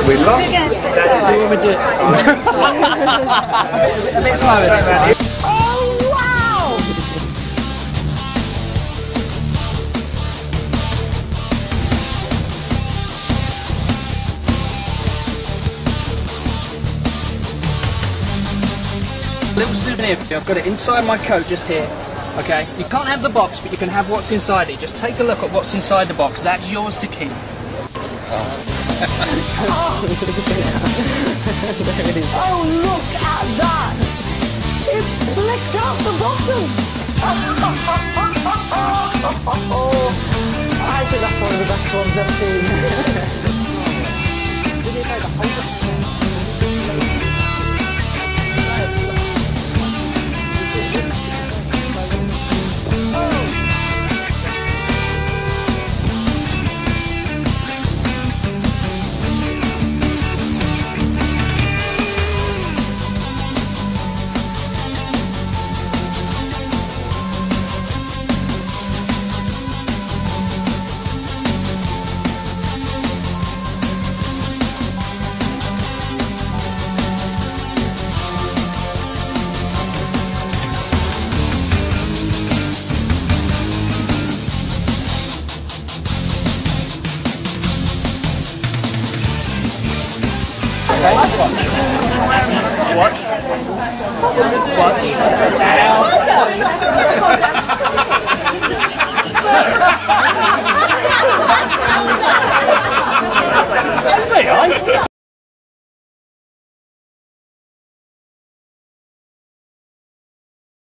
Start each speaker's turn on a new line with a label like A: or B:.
A: We lost. A bit slower this time.
B: Oh, wow!
C: Little souvenir for you. I've got it inside my coat just here. Okay, you can't have the box, but you can have what's inside it. Just take a look at what's inside the box. That's yours to keep.
B: Oh, look at that! It flicked out the bottom! I think that's one of the best ones I've seen.
C: Watch. Watch. Watch.